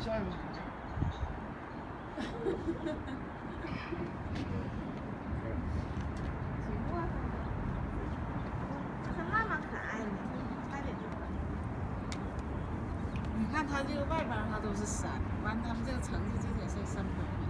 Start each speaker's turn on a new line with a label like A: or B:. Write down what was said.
A: 下一个。
B: 妈妈可爱的，拍点就可以。
C: 你看它这个外边它都是山，完他们这个城市这点是山坡。